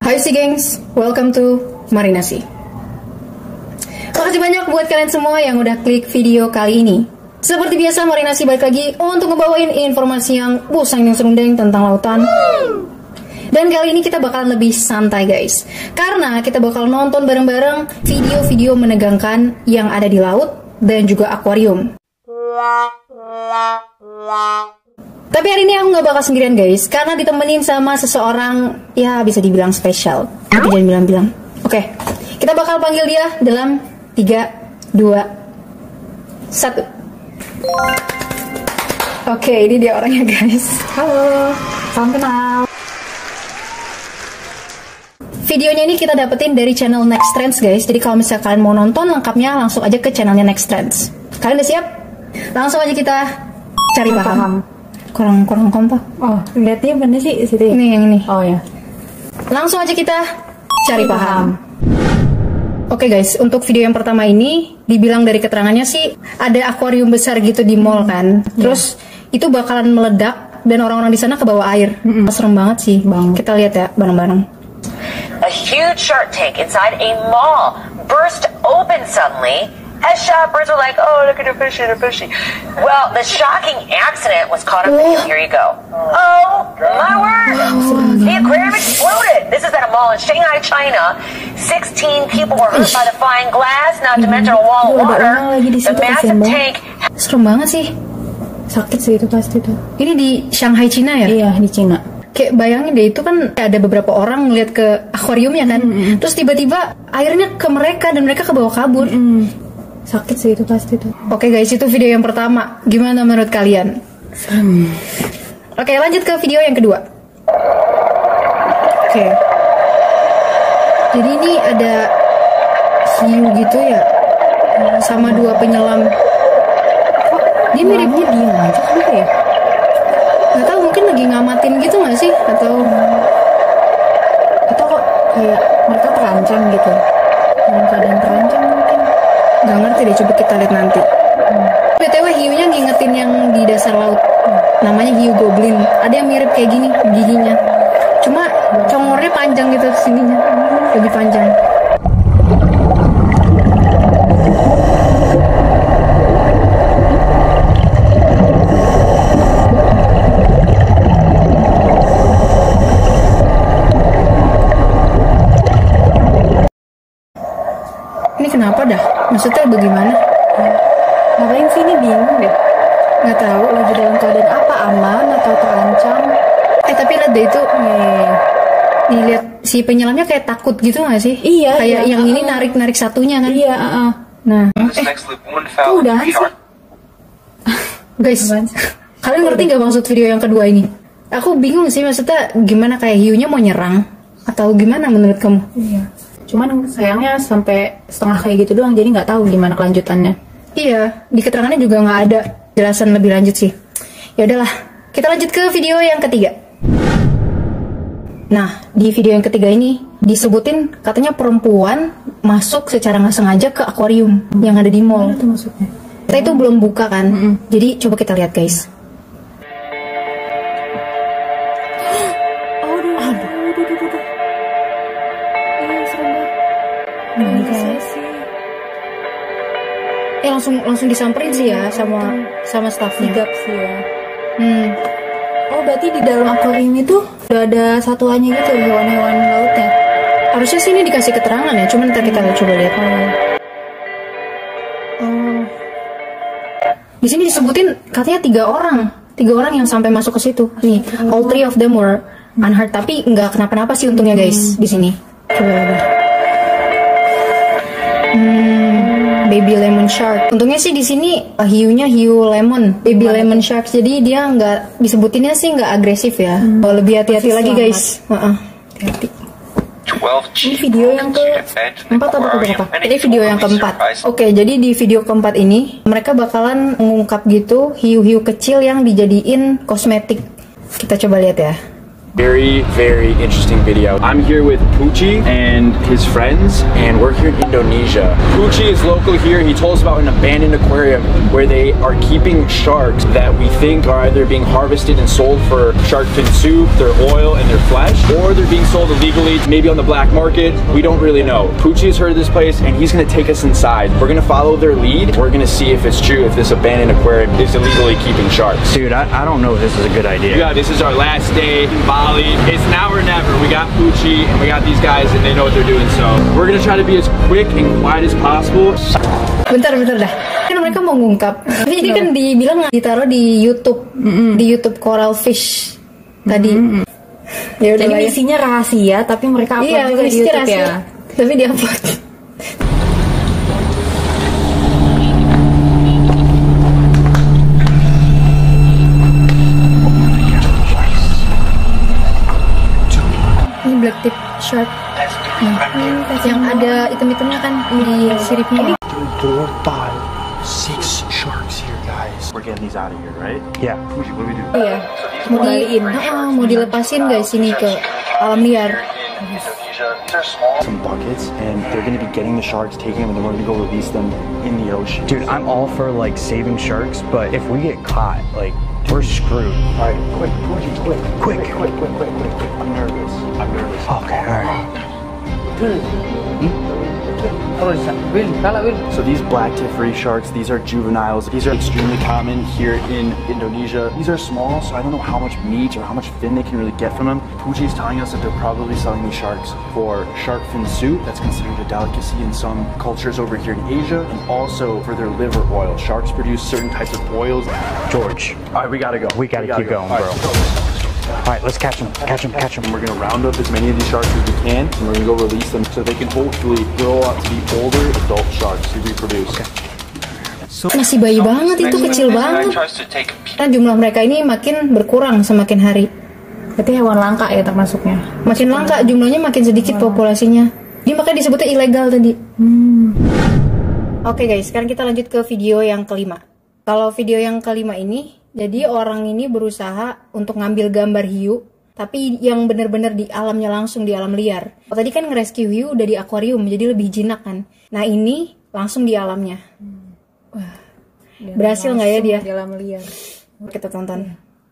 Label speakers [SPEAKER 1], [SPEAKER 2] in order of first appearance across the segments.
[SPEAKER 1] Hai si gengs, welcome to Marinasi. Makasih banyak buat kalian semua yang udah klik video kali ini. Seperti biasa, Marinasi balik lagi untuk ngebawain informasi yang bosan yang serundeng tentang lautan. Dan kali ini kita bakalan lebih santai guys, karena kita bakal nonton bareng-bareng video-video menegangkan yang ada di laut dan juga akuarium. Tapi hari ini aku nggak bakal sendirian guys, karena ditemenin sama seseorang ya bisa dibilang spesial. Tapi jangan bilang-bilang. Oke, kita bakal panggil dia dalam 3, 2, 1. Oke, ini dia orangnya guys. Halo, salam kenal. Videonya ini kita dapetin dari channel Next Trends guys. Jadi kalau misalnya kalian mau nonton lengkapnya, langsung aja ke channelnya Next Trends. Kalian udah siap? Langsung aja kita cari paham. Kurang kompak. Oh, lihatnya bener sih situ. Ini yang ini. Oh ya. Langsung aja kita cari paham. Oke guys, untuk video yang pertama ini dibilang dari keterangannya sih ada akuarium besar gitu di mall kan. Terus itu bakalan meledak dan orang-orang di sana ke bawah air. Serem banget sih, Bang. Kita lihat ya bareng-bareng.
[SPEAKER 2] A huge shark tank inside a mall burst open suddenly as shoppers were like, oh, look at the fishy, the fishy. Well, the shocking accident was caught on video. Here you go. Oh, my word. The aquarium exploded. This is at a mall in Shanghai, China. 16 people were hurt by the flying glass, not to mention a wall of water. The massive tank...
[SPEAKER 1] Serem banget sih.
[SPEAKER 3] Sakit sih itu pasti tuh.
[SPEAKER 1] Ini di Shanghai, China ya?
[SPEAKER 3] Iya, di Cina.
[SPEAKER 1] Kayak bayangin deh, itu kan ada beberapa orang ngeliat ke akuariumnya kan. Terus tiba-tiba airnya ke mereka dan mereka ke bawah kabur.
[SPEAKER 3] Sakit sih itu pasti tuh.
[SPEAKER 1] Oke guys, itu video yang pertama. Gimana menurut kalian? Oke, lanjut ke video yang kedua. Oke. Jadi ini ada hiu gitu ya, sama 2 penyelam. Kok dia miripnya diem aja kenapa ya? Gak tau, mungkin lagi ngamatin gitu gak sih? Atau
[SPEAKER 3] kok kayak mereka terancam gitu. Dalam keadaan terancam mungkin.
[SPEAKER 1] Gak ngerti deh, coba kita lihat nanti. BTW hiunya ngingetin yang di dasar laut. Namanya hiu goblin. Ada yang mirip kayak gini giginya. Cuma congornya panjang gitu sininya. Lebih panjang. Ini kenapa dah? Maksudnya bagaimana?
[SPEAKER 3] Ngapain sih, ini bingung deh.
[SPEAKER 1] Nggak tahu
[SPEAKER 3] Lagi dalam keadaan apa, aman atau terancam?
[SPEAKER 1] tapi lihat deh itu nih lihat si penyelamnya kayak takut gitu nggak sih?
[SPEAKER 3] Iya.
[SPEAKER 1] Kayak yang ini narik satunya kan?
[SPEAKER 3] Iya.
[SPEAKER 1] Nah,
[SPEAKER 3] kok udahan sih?
[SPEAKER 1] Guys, kalian ngerti nggak maksud video yang kedua ini? Aku bingung sih, maksudnya gimana, kayak hiunya mau nyerang atau gimana menurut kamu?
[SPEAKER 3] Iya. Cuman sayangnya sampai setengah kayak gitu doang, jadi nggak tahu gimana kelanjutannya.
[SPEAKER 1] Iya, di keterangannya juga nggak ada jelasan lebih lanjut sih. Ya udahlah, kita lanjut ke video yang ketiga. Nah, di video yang ketiga ini disebutin katanya perempuan masuk secara nggak sengaja ke akuarium yang ada di mall.
[SPEAKER 3] Mana tuh maksudnya?
[SPEAKER 1] Kita itu belum buka kan, jadi coba kita lihat guys. Langsung disamperin sih ya sama staffnya.
[SPEAKER 3] Sigap sih ya.
[SPEAKER 1] Oh,
[SPEAKER 3] berarti di dalam akuarium itu udah ada satuannya gitu, hewan-hewan lautnya.
[SPEAKER 1] Harusnya sih ini dikasih keterangan ya, cuman ntar kita coba lihat. Di sini disebutin katanya 3 orang yang sampai masuk ke situ. Nih, all 3 of them were unhurt, tapi nggak kenapa-napa sih untungnya guys di sini. Coba lihat. Baby lemon shark. Untungnya sih di sini hiunya hiu lemon, baby lemon shark. Jadi dia nggak disebutinnya sih nggak agresif ya. Lebih hati-hati lagi guys. Hati-hati.
[SPEAKER 3] Ini video yang keempat atau keberapa?
[SPEAKER 1] Ini video yang keempat. Oke, jadi di video keempat ini mereka bakalan mengungkap gitu hiu-hiu kecil yang dijadiin kosmetik. Kita coba lihat ya.
[SPEAKER 4] Very interesting video. I'm here with Pucci and his friends, and we're here in Indonesia. Pucci is local here. He told us about an abandoned aquarium where they are keeping sharks that we think are either being harvested and sold for shark fin soup, their oil, and their flesh, or they're being sold illegally, maybe on the black market. We don't really know. Poochie has heard of this place, and he's gonna take us inside. We're gonna follow their lead. We're gonna see if it's true, if this abandoned aquarium is illegally keeping sharks.
[SPEAKER 5] Dude, I don't know if this is a good idea.
[SPEAKER 4] Yeah, this is our last day in Bali. It's now or never. We got Poochie, and we got these guys, and they know what they're doing. So we're gonna try to be as quick and quiet as possible.
[SPEAKER 1] Bentar dah. Kan mereka mau ngungkap. Jadi kan dibilang ditaruh di YouTube, di YouTube Coral Fish tadi. Ya udah.
[SPEAKER 3] Jadi misinya rahasia, tapi mereka upload juga di YouTube
[SPEAKER 1] rahasia,
[SPEAKER 3] ya.
[SPEAKER 1] Tapi di-upload. Ini black tip shark. Yang ada item-itemnya kan di siripnya.
[SPEAKER 4] 4, 5, 6 sharks here, guys. We're getting these out of here, right?
[SPEAKER 5] Yeah.
[SPEAKER 4] Poochie, what do we do?
[SPEAKER 1] Iya. Mau dilepasin guys sini ke alam liar.
[SPEAKER 4] Some buckets, and they're gonna be getting the sharks, taking them, and then we're gonna go release them in the ocean.
[SPEAKER 5] Dude, I'm all for like saving sharks, but if we get caught, like we're screwed.
[SPEAKER 4] All right, quick, Poochie, quick. I'm nervous.
[SPEAKER 5] Okay, all right.
[SPEAKER 4] So these black tip reef sharks, these are juveniles. These are extremely common here in Indonesia. These are small, so I don't know how much meat or how much fin they can really get from them. Poochie is telling us that they're probably selling these sharks for shark fin soup. That's considered a delicacy in some cultures over here in Asia, and also for their liver oil. Sharks produce certain types of oils.
[SPEAKER 5] George,
[SPEAKER 4] All right, we gotta go.
[SPEAKER 5] we gotta keep going,
[SPEAKER 4] All
[SPEAKER 5] bro.
[SPEAKER 4] right,
[SPEAKER 5] All right, let's catch him.
[SPEAKER 4] And we're gonna round up as many of these sharks as we can, and we're gonna go release them so they can hopefully grow up to be older adult sharks to reproduce.
[SPEAKER 1] Masih bayi banget itu, kecil banget. Karena jumlah mereka ini makin berkurang semakin hari.
[SPEAKER 3] Berarti hewan langka ya termasuknya.
[SPEAKER 1] Makin langka, jumlahnya makin sedikit populasinya. Ini makanya disebutnya ilegal tadi. Oke guys, sekarang kita lanjut ke video yang kelima. Kalau video yang kelima ini, jadi orang ini berusaha untuk ngambil gambar hiu, tapi yang benar-benar di alamnya langsung di alam liar. Tadi kan ngerescue hiu udah di akuarium, jadi lebih jinak kan. Nah ini langsung di alamnya. Wah, berhasil nggak ya dia?
[SPEAKER 3] Di alam liar.
[SPEAKER 1] Kita tonton.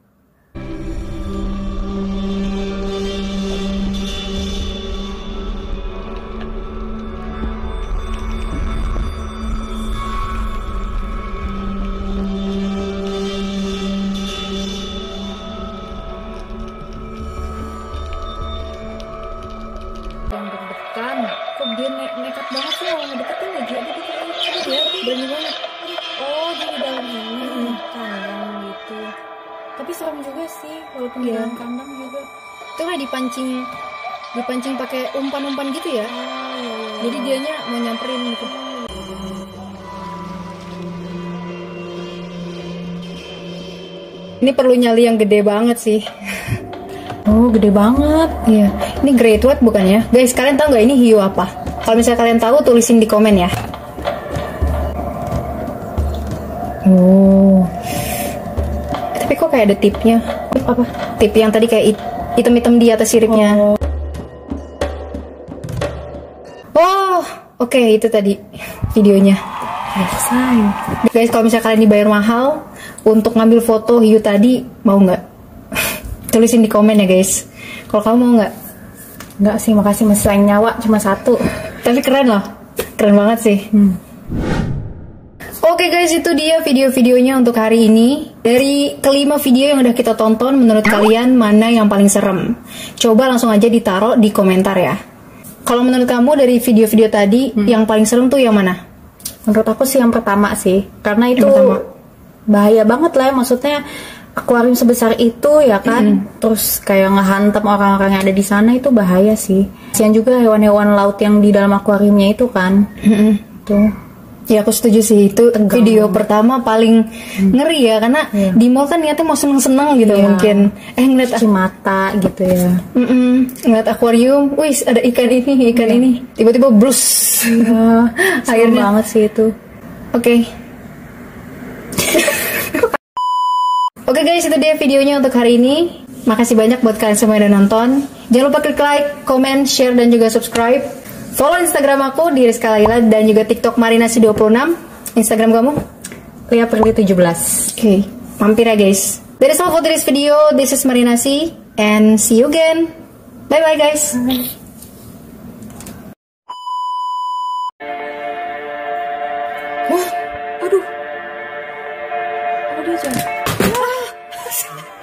[SPEAKER 1] Kok dia nekat banget sih kalau ngedeketin lagi? Dia berani banget. Oh, dia di dalam ini kandang gitu.
[SPEAKER 3] Tapi serem juga sih, walaupun di dalam kandang juga.
[SPEAKER 1] Itu kayak dipancing pakai umpan-umpan gitu ya. Jadi dianya mau nyamperin gitu. Ini perlu nyali yang gede banget sih.
[SPEAKER 3] Oh, gede banget.
[SPEAKER 1] Iya, ini great white bukan ya? Guys, kalian tahu nggak ini hiu apa? Kalau misalnya kalian tahu, tulisin di komen ya. Oh, tapi kok kayak ada tipnya? Tip apa? Tip yang tadi kayak hitam-hitam di atas siripnya. Oh, oke, itu tadi videonya. Guys, kalau misalnya kalian dibayar mahal untuk ngambil foto hiu tadi, mau nggak? Tulisin di komen ya guys. Kalau kamu mau nggak?
[SPEAKER 3] Nggak sih, makasih, masih sayang nyawa cuma 1.
[SPEAKER 1] Tapi keren loh, keren banget sih. Oke guys, itu dia video-videonya untuk hari ini. Dari kelima video yang udah kita tonton, menurut kalian mana yang paling serem? Coba langsung aja ditaruh di komentar ya. Kalau menurut kamu dari video-video tadi, yang paling serem tuh yang mana?
[SPEAKER 3] Menurut aku sih yang pertama sih, karena itu bahaya banget lah ya, maksudnya akuarium sebesar itu ya kan, terus kayak ngehantam orang-orang yang ada di sana, itu bahaya sih. Kasian juga hewan-hewan laut yang di dalam akuariumnya itu kan. Tuh.
[SPEAKER 1] Ya aku setuju sih, itu video pertama paling ngeri ya, karena di mall kan niatnya mau seneng-seneng gitu mungkin. Ngeliat
[SPEAKER 3] mata gitu ya.
[SPEAKER 1] Ngeliat akuarium, wih ada ikan ini, tiba-tiba brus.
[SPEAKER 3] Akhirnya banget sih itu.
[SPEAKER 1] Oke. Oke guys, itu dia videonya untuk hari ini. Makasih banyak buat kalian semua yang udah nonton. Jangan lupa klik like, comment, share, dan juga subscribe. Follow Instagram aku di Rizka Laila, dan juga TikTok Marinasi26. Instagram kamu?
[SPEAKER 3] Liaperli17.
[SPEAKER 1] Oke, mampir ya guys. That is all for today's video. This is Marinasi, and see you again. Bye bye guys. Wah, aduh. Apa dia, Jan?